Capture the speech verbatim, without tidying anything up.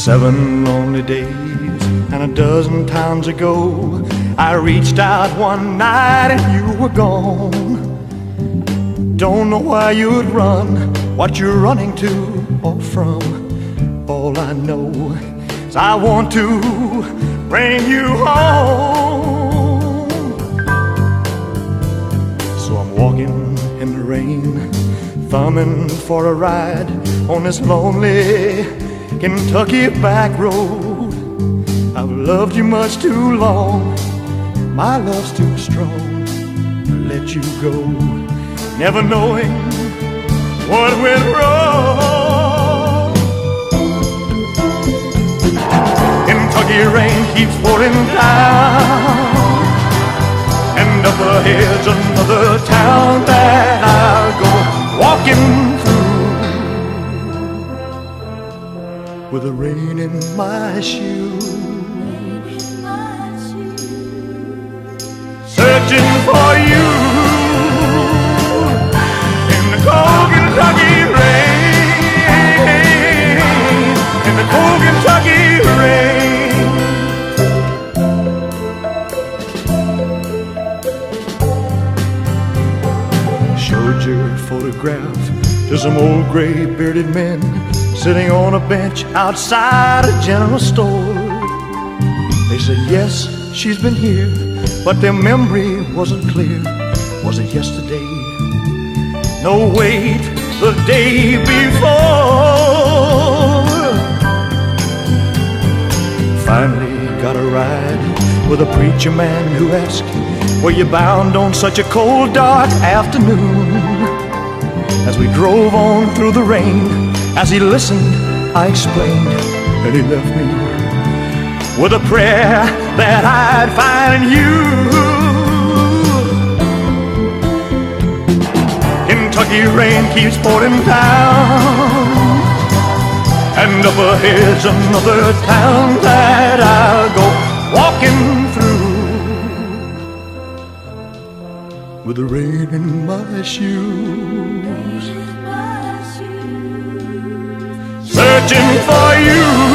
Seven lonely days and a dozen times ago, I reached out one night and you were gone. Don't know why you'd run, what you're running to or from. All I know is I want to bring you home. So I'm walking in the rain, thumbing for a ride on this lonely Kentucky back road. I've loved you much too long, my love's too strong to let you go, never knowing what went wrong. Kentucky rain keeps pouring down, and up ahead's another town that I'll go walking through with the rain in my shoes, searching for you in the cold Kentucky rain, in the cold Kentucky rain. Showed your photograph to some old gray bearded men sitting on a bench outside a general store. They said, yes, she's been here, but their memory wasn't clear. Was it yesterday? No, wait, the day before. Finally got a ride with a preacher man who asked, were you bound on such a cold, dark afternoon? As we drove on through the rain, as he listened, I explained, and he left me with a prayer that I'd find you. Kentucky rain keeps pouring down, and up ahead's another town that I'll go walking through with the rain in my shoes, searching for you